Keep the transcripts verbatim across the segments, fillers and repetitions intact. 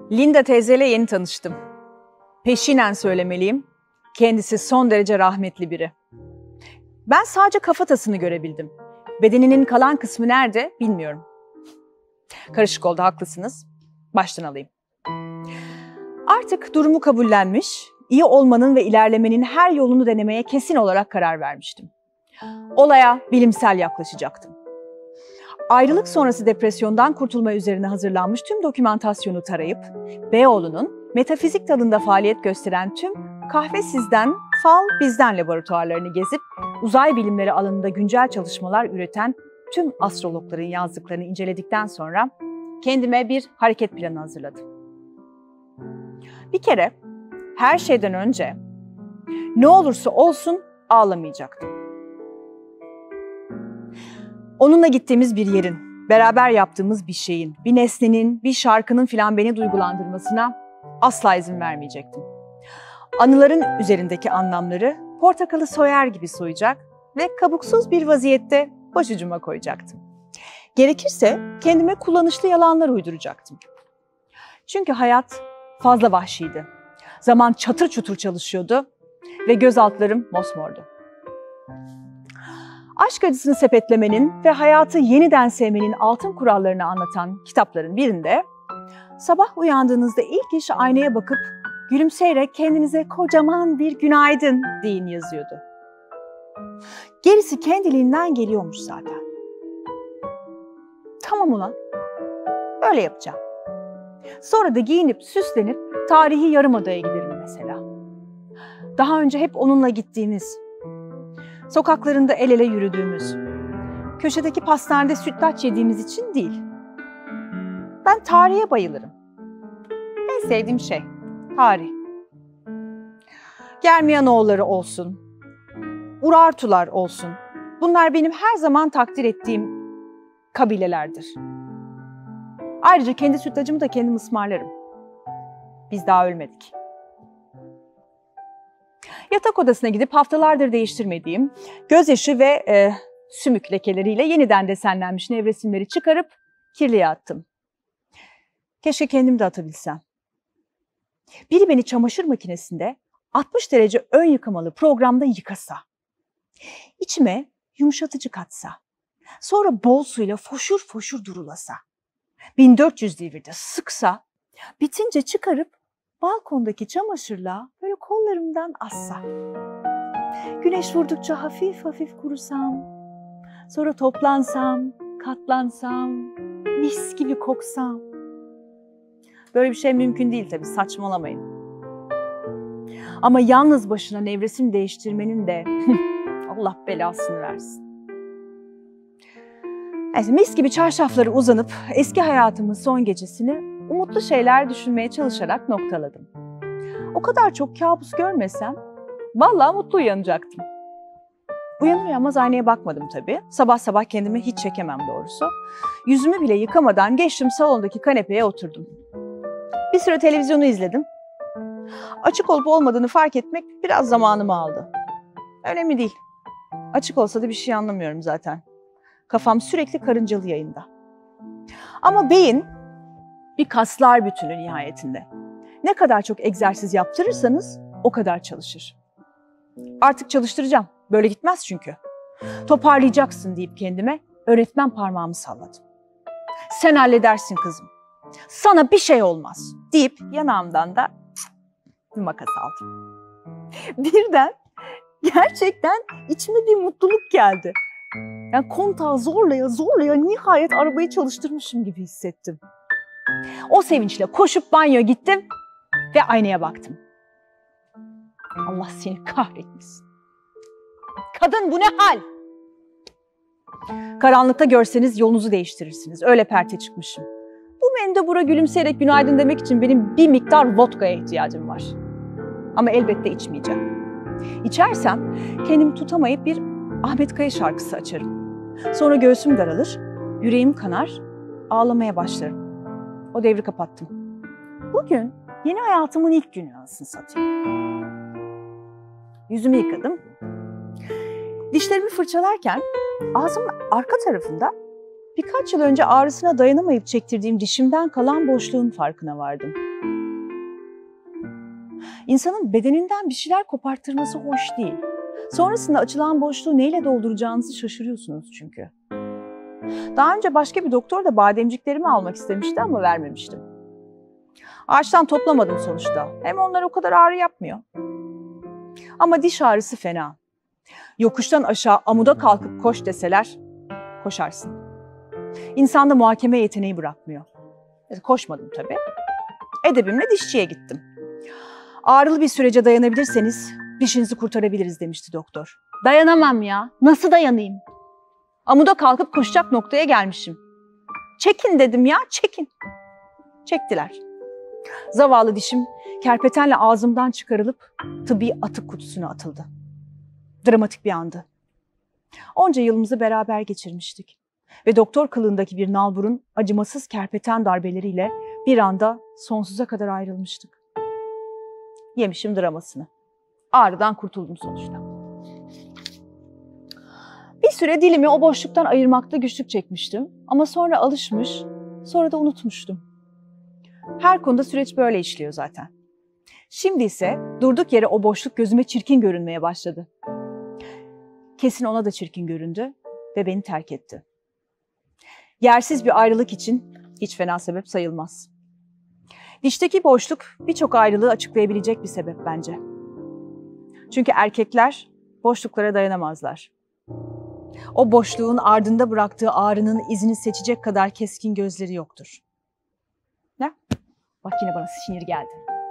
Linda teyzeyle yeni tanıştım. Peşinen söylemeliyim, kendisi son derece rahmetli biri. Ben sadece kafatasını görebildim. Bedeninin kalan kısmı nerede bilmiyorum. Karışık oldu, haklısınız. Baştan alayım. Artık durumu kabullenmiş, iyi olmanın ve ilerlemenin her yolunu denemeye kesin olarak karar vermiştim. Olaya bilimsel yaklaşacaktım. Ayrılık sonrası depresyondan kurtulma üzerine hazırlanmış tüm dokümantasyonu tarayıp, Beyoğlu'nun metafizik dalında faaliyet gösteren tüm Kahvesiz'den Fal Bizden laboratuvarlarını gezip, uzay bilimleri alanında güncel çalışmalar üreten tüm astrologların yazdıklarını inceledikten sonra kendime bir hareket planı hazırladım. Bir kere her şeyden önce ne olursa olsun ağlamayacaktım. Onunla gittiğimiz bir yerin, beraber yaptığımız bir şeyin, bir nesnenin, bir şarkının filan beni duygulandırmasına asla izin vermeyecektim. Anıların üzerindeki anlamları portakalı soyar gibi soyacak ve kabuksuz bir vaziyette başucuma koyacaktım. Gerekirse kendime kullanışlı yalanlar uyduracaktım. Çünkü hayat fazla vahşiydi. Zaman çatır çutur çalışıyordu ve göz altlarım mosmordu. Aşk acısını sepetlemenin ve hayatı yeniden sevmenin altın kurallarını anlatan kitapların birinde sabah uyandığınızda ilk iş aynaya bakıp gülümseyerek kendinize kocaman bir günaydın deyin yazıyordu. Gerisi kendiliğinden geliyormuş zaten. Tamam ulan, öyle yapacağım. Sonra da giyinip süslenip tarihi Yarımada'ya giderim mesela. Daha önce hep onunla gittiğimiz, sokaklarında el ele yürüdüğümüz, köşedeki pastanede sütlaç yediğimiz için değil. Ben tarihe bayılırım. En sevdiğim şey tarih. Germiyanoğulları olsun, Urartular olsun. Bunlar benim her zaman takdir ettiğim kabilelerdir. Ayrıca kendi sütlacımı da kendim ısmarlarım. Biz daha ölmedik. Yatak odasına gidip haftalardır değiştirmediğim gözyaşı ve e, sümük lekeleriyle yeniden desenlenmiş nevresimleri çıkarıp kirliye attım. Keşke kendim de atabilsem. Biri beni çamaşır makinesinde altmış derece ön yıkamalı programda yıkasa, içime yumuşatıcı katsa, sonra bol suyla foşur foşur durulasa, bin dört yüz devirde sıksa, bitince çıkarıp balkondaki çamaşırla böyle kollarımdan assa. Güneş vurdukça hafif hafif kurusam, sonra toplansam, katlansam, mis gibi koksam. Böyle bir şey mümkün değil tabii, saçmalamayın. Ama yalnız başına nevresim değiştirmenin de Allah belasını versin. Neyse, mis gibi çarşafları uzanıp eski hayatımın son gecesini umutlu şeyler düşünmeye çalışarak noktaladım. O kadar çok kabus görmesem vallahi mutlu uyanacaktım. Uyanır uyanmaz aynaya bakmadım tabii. Sabah sabah kendimi hiç çekemem doğrusu. Yüzümü bile yıkamadan geçtim, salondaki kanepeye oturdum. Bir süre televizyonu izledim. Açık olup olmadığını fark etmek biraz zamanımı aldı. Önemli değil. Açık olsa da bir şey anlamıyorum zaten. Kafam sürekli karıncalı yayında. Ama beyin bir kaslar bütünü nihayetinde. Ne kadar çok egzersiz yaptırırsanız o kadar çalışır. Artık çalıştıracağım. Böyle gitmez çünkü. Toparlayacaksın deyip kendime öğretmen parmağımı salladım. Sen halledersin kızım. Sana bir şey olmaz deyip yanağımdan da bir makas aldım. Birden gerçekten içime bir mutluluk geldi. Yani kontağı zorlaya zorlaya nihayet arabayı çalıştırmışım gibi hissettim. O sevinçle koşup banyoya gittim ve aynaya baktım. Allah seni kahretmesin. Kadın bu ne hal? Karanlıkta görseniz yolunuzu değiştirirsiniz. Öyle perte çıkmışım. Bu mendebura gülümseyerek günaydın demek için benim bir miktar vodkaya ihtiyacım var. Ama elbette içmeyeceğim. İçersem kendimi tutamayıp bir Ahmet Kaya şarkısı açarım. Sonra göğsüm daralır, yüreğim kanar, ağlamaya başlarım. O devri kapattım. Bugün yeni hayatımın ilk günü anasını satayım. Yüzümü yıkadım. Dişlerimi fırçalarken ağzımın arka tarafında birkaç yıl önce ağrısına dayanamayıp çektirdiğim dişimden kalan boşluğun farkına vardım. İnsanın bedeninden bir şeyler koparttırması hoş değil. Sonrasında açılan boşluğu neyle dolduracağınızı şaşırıyorsunuz çünkü. Daha önce başka bir doktor da bademciklerimi almak istemişti ama vermemiştim. Ağaçtan toplamadım sonuçta. Hem onlar o kadar ağrı yapmıyor. Ama diş ağrısı fena. Yokuştan aşağı amuda kalkıp koş deseler koşarsın. İnsanda muhakeme yeteneği bırakmıyor. Koşmadım tabii. Edebimle dişçiye gittim. Ağrılı bir sürece dayanabilirseniz dişinizi kurtarabiliriz demişti doktor. Dayanamam ya. Nasıl dayanayım? Amuda kalkıp koşacak noktaya gelmişim. Çekin dedim ya, çekin. Çektiler. Zavallı dişim kerpetenle ağzımdan çıkarılıp tıbbi atık kutusuna atıldı. Dramatik bir andı. Onca yılımızı beraber geçirmiştik. Ve doktor kılığındaki bir nalburun acımasız kerpeten darbeleriyle bir anda sonsuza kadar ayrılmıştık. Yemişim dramasını. Ağrıdan kurtuldum sonuçta. Bir süre dilimi o boşluktan ayırmakta güçlük çekmiştim. Ama sonra alışmış, sonra da unutmuştum. Her konuda süreç böyle işliyor zaten. Şimdi ise durduk yere o boşluk gözüme çirkin görünmeye başladı. Kesin ona da çirkin göründü ve beni terk etti. Yersiz bir ayrılık için hiç fena sebep sayılmaz. Dişteki boşluk birçok ayrılığı açıklayabilecek bir sebep bence. Çünkü erkekler boşluklara dayanamazlar. O boşluğun ardında bıraktığı ağrının izini seçecek kadar keskin gözleri yoktur. Ne? Bak yine bana sinir geldi.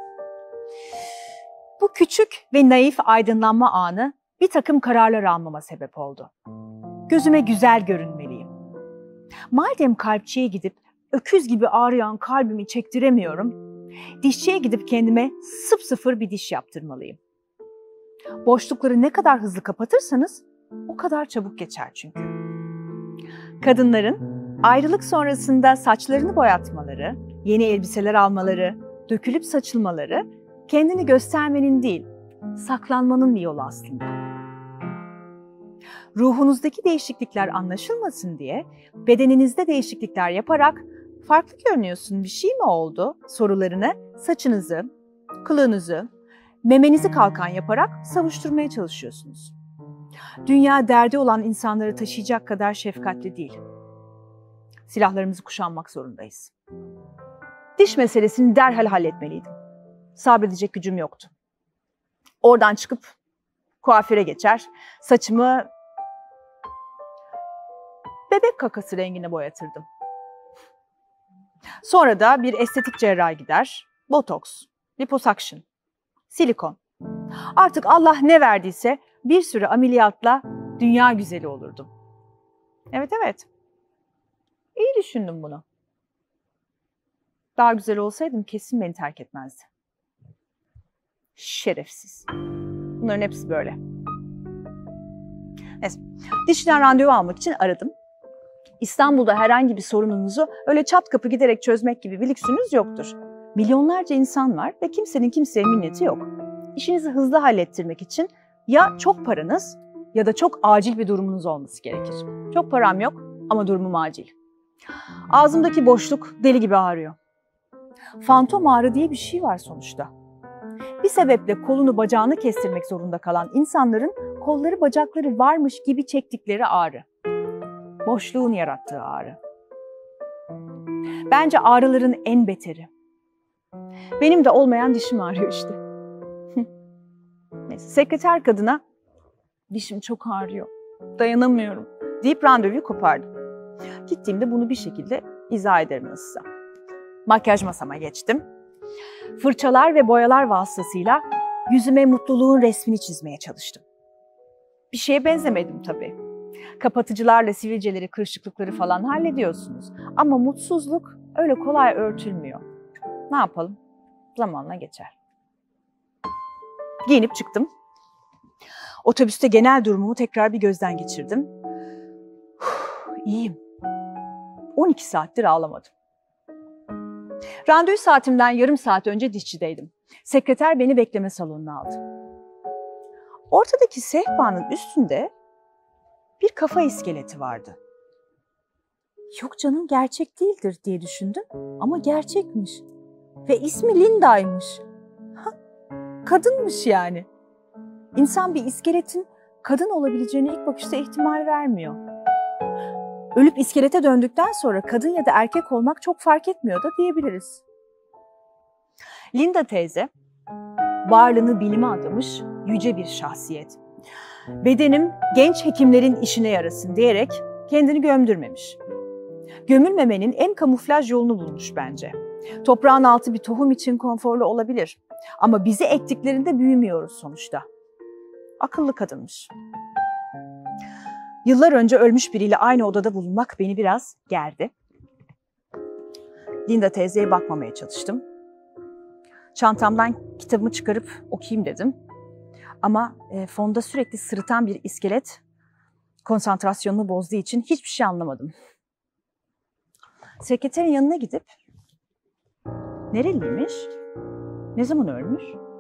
Bu küçük ve naif aydınlanma anı bir takım kararlar almama sebep oldu. Gözüme güzel görünmeliyim. Madem kalpçiye gidip öküz gibi ağrıyan kalbimi çektiremiyorum, dişçiye gidip kendime sıfır bir diş yaptırmalıyım. Boşlukları ne kadar hızlı kapatırsanız o kadar çabuk geçer çünkü. Kadınların ayrılık sonrasında saçlarını boyatmaları, yeni elbiseler almaları, dökülüp saçılmaları kendini göstermenin değil, saklanmanın bir yolu aslında. Ruhunuzdaki değişiklikler anlaşılmasın diye bedeninizde değişiklikler yaparak farklı görünüyorsun, bir şey mi oldu sorularını saçınızı, kılığınızı, memenizi kalkan yaparak savuşturmaya çalışıyorsunuz. Dünya derdi olan insanları taşıyacak kadar şefkatli değil. Silahlarımızı kuşanmak zorundayız. Diş meselesini derhal halletmeliydim. Sabredecek gücüm yoktu. Oradan çıkıp kuaföre geçer, saçımı bebek kakası rengine boyatırdım. Sonra da bir estetik cerraha gider, botoks, liposuction, silikon. Artık Allah ne verdiyse bir sürü ameliyatla dünya güzeli olurdum. Evet evet, iyi düşündüm bunu. Daha güzel olsaydım kesin beni terk etmezdi. Şerefsiz. Bunların hepsi böyle. Neyse, dişçiden randevu almak için aradım. İstanbul'da herhangi bir sorununuzu öyle çat kapı giderek çözmek gibi bir lüksünüz yoktur. Milyonlarca insan var ve kimsenin kimseye minneti yok. İşinizi hızlı hallettirmek için ya çok paranız ya da çok acil bir durumunuz olması gerekir. Çok param yok ama durumum acil. Ağzımdaki boşluk deli gibi ağrıyor. Fantom ağrı diye bir şey var sonuçta. Bir sebeple kolunu bacağını kestirmek zorunda kalan insanların kolları bacakları varmış gibi çektikleri ağrı. Boşluğun yarattığı ağrı. Bence ağrıların en beteri. Benim de olmayan dişim ağrıyor işte. Neyse, sekreter kadına dişim çok ağrıyor, dayanamıyorum deyip randevuyu kopardım. Gittiğimde bunu bir şekilde izah ederim nasılsa. Makyaj masama geçtim. Fırçalar ve boyalar vasıtasıyla yüzüme mutluluğun resmini çizmeye çalıştım. Bir şeye benzemedim tabii. Kapatıcılarla sivilceleri, kırışıklıkları falan hallediyorsunuz. Ama mutsuzluk öyle kolay örtülmüyor. Ne yapalım? Zamanla geçer. Giyinip çıktım. Otobüste genel durumumu tekrar bir gözden geçirdim. Uf, iyiyim. on iki saattir ağlamadım. Randevu saatimden yarım saat önce dişçideydim. Sekreter beni bekleme salonuna aldı. Ortadaki sehpanın üstünde bir kafa iskeleti vardı. Yok canım, gerçek değildir diye düşündüm ama gerçekmiş. Ve ismi Linda'ymış. Kadınmış yani. İnsan bir iskeletin kadın olabileceğine ilk bakışta ihtimal vermiyor. Ölüp iskelete döndükten sonra kadın ya da erkek olmak çok fark etmiyor da diyebiliriz. Linda teyze, varlığını bilime adamış yüce bir şahsiyet. Bedenim genç hekimlerin işine yarasın diyerek kendini gömdürmemiş. Gömülmemenin en kamuflaj yolunu bulmuş bence. Toprağın altı bir tohum için konforlu olabilir. Ama bizi ektiklerinde büyümüyoruz sonuçta. Akıllı kadınmış. Yıllar önce ölmüş biriyle aynı odada bulunmak beni biraz gerdi. Linda teyzeye bakmamaya çalıştım. Çantamdan kitabımı çıkarıp okuyayım dedim. Ama e, fonda sürekli sırıtan bir iskelet konsantrasyonumu bozduğu için hiçbir şey anlamadım. Sekreterin yanına gidip nereliymiş, ne zaman ölmüş,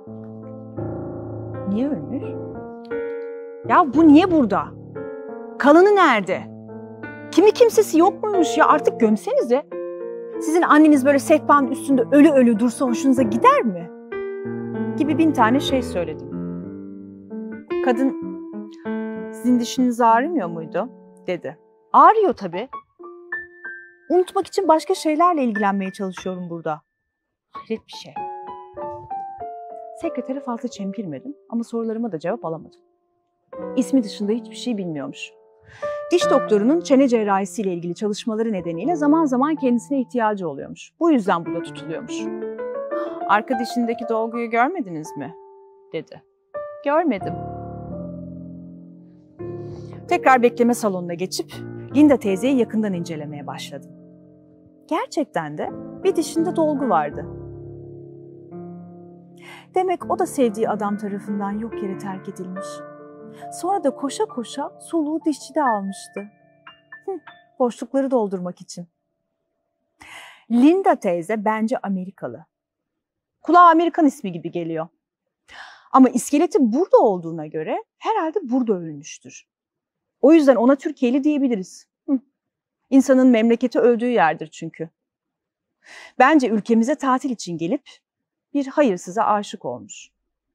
niye ölmüş? Ya bu niye burada? Kalanı nerede? Kimi kimsesi yok muymuş ya? Artık gömsenize. Sizin anneniz böyle sehpanın üstünde ölü ölü dursa hoşunuza gider mi? Gibi bin tane şey söyledim. Kadın, sizin dişiniz ağrımıyor muydu? Dedi. Ağrıyor tabii. Unutmak için başka şeylerle ilgilenmeye çalışıyorum burada. Hayret bir şey. Sekretere fazla çemkirmedim ama sorularıma da cevap alamadım. İsmi dışında hiçbir şey bilmiyormuş. Diş doktorunun çene cerrahisiyle ilgili çalışmaları nedeniyle zaman zaman kendisine ihtiyacı oluyormuş. Bu yüzden burada tutuluyormuş. Arka dişindeki dolguyu görmediniz mi? Dedi. Görmedim. Tekrar bekleme salonuna geçip Linda teyzeyi yakından incelemeye başladım. Gerçekten de bir dişinde dolgu vardı. Demek o da sevdiği adam tarafından yok yere terk edilmiş. Sonra da koşa koşa soluğu dişçide almıştı. Hı, boşlukları doldurmak için. Linda teyze bence Amerikalı. Kulağa Amerikan ismi gibi geliyor. Ama iskeleti burada olduğuna göre herhalde burada ölmüştür. O yüzden ona Türkiye'li diyebiliriz. Hı. İnsanın memleketi öldüğü yerdir çünkü. Bence ülkemize tatil için gelip bir hayırsıza aşık olmuş.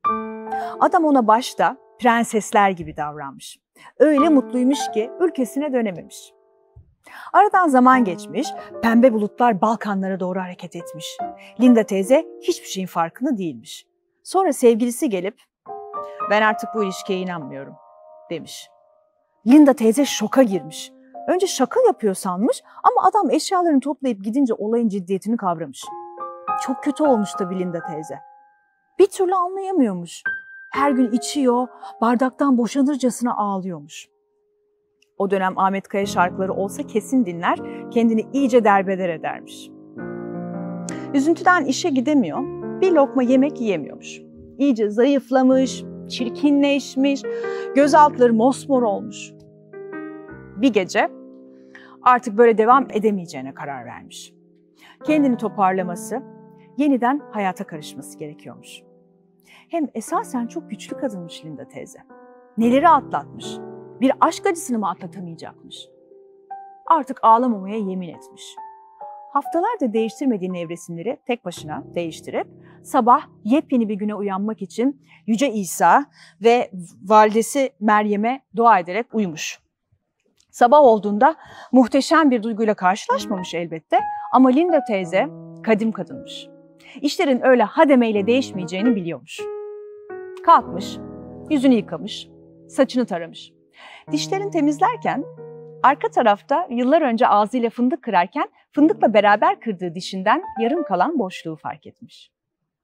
Adam ona başta prensesler gibi davranmış. Öyle mutluymuş ki ülkesine dönememiş. Aradan zaman geçmiş, pembe bulutlar Balkanlara doğru hareket etmiş. Linda teyze hiçbir şeyin farkında değilmiş. Sonra sevgilisi gelip, ben artık bu ilişkiye inanmıyorum demiş. Linda teyze şoka girmiş. Önce şaka yapıyor sanmış ama adam eşyalarını toplayıp gidince olayın ciddiyetini kavramış. Çok kötü olmuş tabii Linda teyze. Bir türlü anlayamıyormuş. Her gün içiyor, bardaktan boşanırcasına ağlıyormuş. O dönem Ahmet Kaya şarkıları olsa kesin dinler, kendini iyice derbeder edermiş. Üzüntüden işe gidemiyor, bir lokma yemek yiyemiyormuş. İyice zayıflamış, çirkinleşmiş, göz altları mosmor olmuş. Bir gece artık böyle devam edemeyeceğine karar vermiş. Kendini toparlaması, yeniden hayata karışması gerekiyormuş. Hem esasen çok güçlü kadınmış Linda teyze. Neleri atlatmış, bir aşk acısını mı atlatamayacakmış? Artık ağlamamaya yemin etmiş. Haftalardır değiştirmediği nevresimleri tek başına değiştirip sabah yepyeni bir güne uyanmak için Yüce İsa ve validesi Meryem'e dua ederek uyumuş. Sabah olduğunda muhteşem bir duyguyla karşılaşmamış elbette ama Linda teyze kadim kadınmış. İşlerin öyle hademeyle değişmeyeceğini biliyormuş. Kalkmış, yüzünü yıkamış, saçını taramış. Dişlerini temizlerken arka tarafta yıllar önce ağzıyla fındık kırarken fındıkla beraber kırdığı dişinden yarım kalan boşluğu fark etmiş.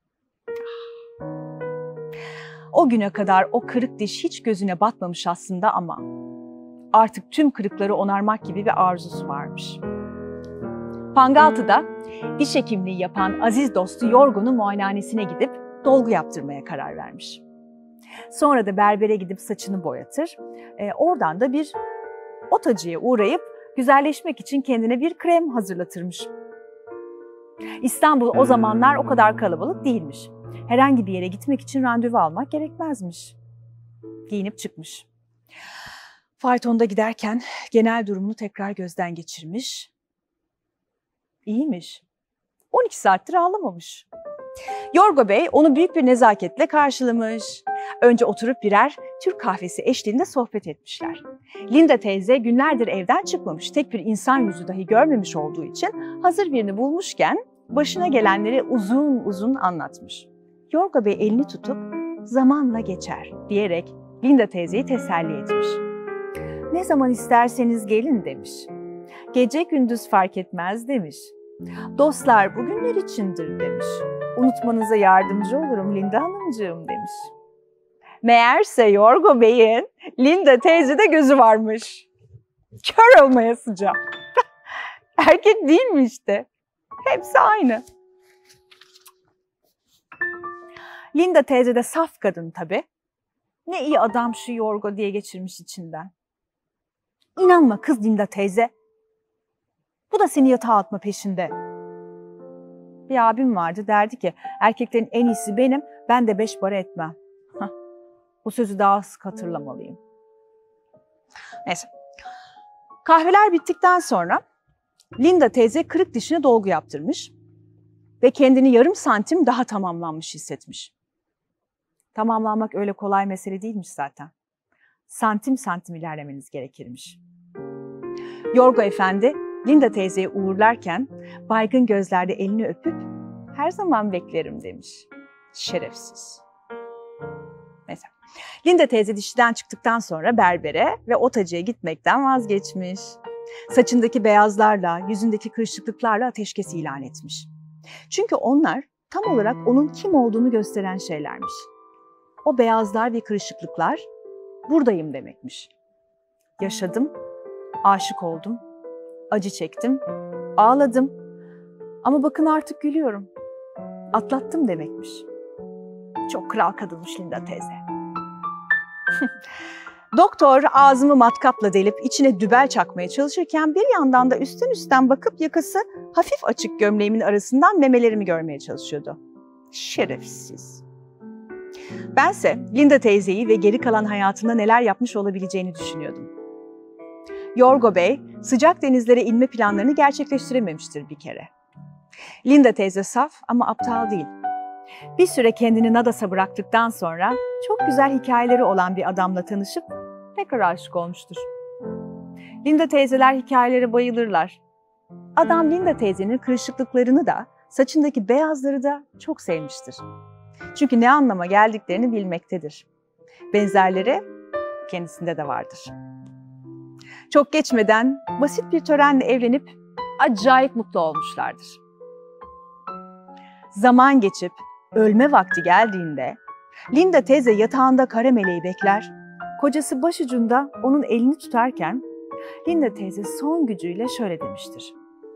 O güne kadar o kırık diş hiç gözüne batmamış aslında ama artık tüm kırıkları onarmak gibi bir arzusu varmış. Pangaltı'da diş hekimliği yapan aziz dostu Yorgun'un muayenehanesine gidip dolgu yaptırmaya karar vermiş. Sonra da berbere gidip saçını boyatır, e, oradan da bir otacıya uğrayıp güzelleşmek için kendine bir krem hazırlatırmış. İstanbul o zamanlar o kadar kalabalık değilmiş. Herhangi bir yere gitmek için randevu almak gerekmezmiş. Giyinip çıkmış. Faytonda giderken genel durumunu tekrar gözden geçirmiş. İyiymiş. on iki saattir ağlamamış. Yorgo Bey onu büyük bir nezaketle karşılamış. Önce oturup birer Türk kahvesi eşliğinde sohbet etmişler. Linda teyze günlerdir evden çıkmamış, tek bir insan yüzü dahi görmemiş olduğu için hazır birini bulmuşken başına gelenleri uzun uzun anlatmış. Yorgo Bey elini tutup zamanla geçer diyerek Linda teyzeyi teselli etmiş. Ne zaman isterseniz gelin demiş. Gece gündüz fark etmez demiş. Dostlar bugünler içindir demiş. Unutmanıza yardımcı olurum Linda Hanımcığım demiş. Meğerse Yorgo Bey'in Linda teyzede gözü varmış. Kör olmaya sıcak. Erkek değil mi işte? Hepsi aynı. Linda teyze de saf kadın tabii. Ne iyi adam şu Yorgo diye geçirmiş içinden. İnanma kız Linda teyze. Bu da seni yatağa atma peşinde. Bir abim vardı, derdi ki erkeklerin en iyisi benim, ben de beş para etmem. Hah, bu sözü daha sık hatırlamalıyım. Neyse. Kahveler bittikten sonra Linda teyze kırık dişine dolgu yaptırmış ve kendini yarım santim daha tamamlanmış hissetmiş. Tamamlanmak öyle kolay mesele değilmiş zaten. Santim santim ilerlemeniz gerekirmiş. Yorgo Efendi Linda teyzeyi uğurlarken baygın gözlerde elini öpüp her zaman beklerim demiş. Şerefsiz. Neyse. Linda teyze dişiden çıktıktan sonra berbere ve otacıya gitmekten vazgeçmiş. Saçındaki beyazlarla, yüzündeki kırışıklıklarla ateşkes ilan etmiş. Çünkü onlar tam olarak onun kim olduğunu gösteren şeylermiş. O beyazlar ve kırışıklıklar buradayım demekmiş. Yaşadım, aşık oldum, acı çektim, ağladım ama bakın artık gülüyorum. Atlattım demekmiş. Çok kral kadınmış Linda teyze. Doktor ağzımı matkapla delip içine dübel çakmaya çalışırken bir yandan da üstten üstten bakıp yakası hafif açık gömleğimin arasından memelerimi görmeye çalışıyordu. Şerefsiz. Bense Linda teyzeyi ve geri kalan hayatında neler yapmış olabileceğini düşünüyordum. Yorgo Bey sıcak denizlere inme planlarını gerçekleştirememiştir bir kere. Linda teyze saf ama aptal değil. Bir süre kendini Nadas'a bıraktıktan sonra çok güzel hikayeleri olan bir adamla tanışıp tekrar aşık olmuştur. Linda teyzeler hikayelere bayılırlar. Adam Linda teyzenin kırışıklıklarını da, saçındaki beyazları da çok sevmiştir. Çünkü ne anlama geldiklerini bilmektedir. Benzerleri kendisinde de vardır. Çok geçmeden basit bir törenle evlenip acayip mutlu olmuşlardır. Zaman geçip ölme vakti geldiğinde Linda teyze yatağında kara meleği bekler, kocası başucunda onun elini tutarken Linda teyze son gücüyle şöyle demiştir.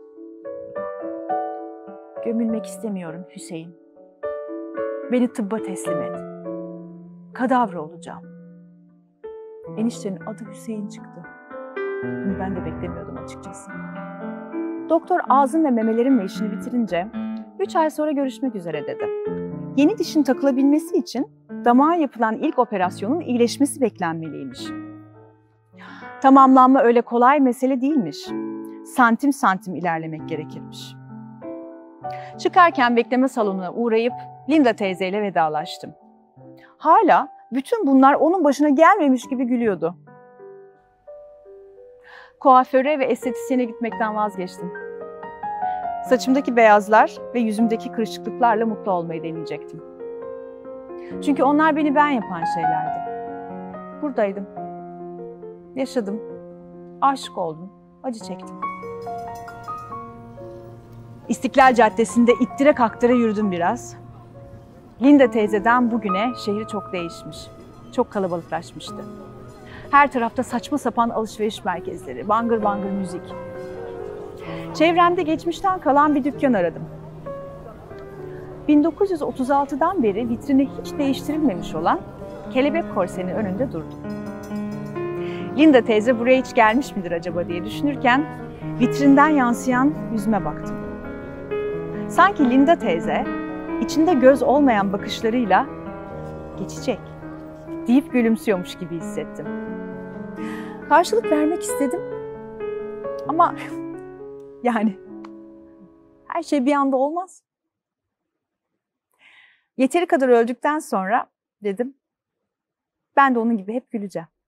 Gömülmek istemiyorum Hüseyin. Beni tıbba teslim et. Kadavra olacağım. Eniştenin adı Hüseyin çıktı. Bunu ben de beklemiyordum açıkçası. Doktor ağzım ve memelerimle işini bitirince üç ay sonra görüşmek üzere dedi. Yeni dişin takılabilmesi için damağa yapılan ilk operasyonun iyileşmesi beklenmeliymiş. Tamamlanma öyle kolay mesele değilmiş. Santim santim ilerlemek gerekirmiş. Çıkarken bekleme salonuna uğrayıp Linda teyzeyle vedalaştım. Hala bütün bunlar onun başına gelmemiş gibi gülüyordu. Kuaföre ve estetisyene gitmekten vazgeçtim. Saçımdaki beyazlar ve yüzümdeki kırışıklıklarla mutlu olmayı deneyecektim. Çünkü onlar beni ben yapan şeylerdi. Buradaydım. Yaşadım. Aşık oldum. Acı çektim. İstiklal Caddesi'nde ittire kaktıra yürüdüm biraz. Linda teyzeden bugüne şehir çok değişmiş. Çok kalabalıklaşmıştı. Her tarafta saçma sapan alışveriş merkezleri, bangır bangır müzik. Çevremde geçmişten kalan bir dükkan aradım. bin dokuz yüz otuz altıdan beri vitrini hiç değiştirilmemiş olan Kelebek Korse'nin önünde durdum. Linda teyze buraya hiç gelmiş midir acaba diye düşünürken vitrinden yansıyan yüzüme baktım. Sanki Linda teyze içinde göz olmayan bakışlarıyla geçecek deyip gülümsüyormuş gibi hissettim. Karşılık vermek istedim ama yani her şey bir anda olmaz. Yeteri kadar öldükten sonra dedim ben de onun gibi hep güleceğim.